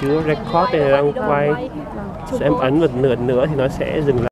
chứa record này đang quay. Em ấn một nửa nữa thì nó sẽ dừng lại.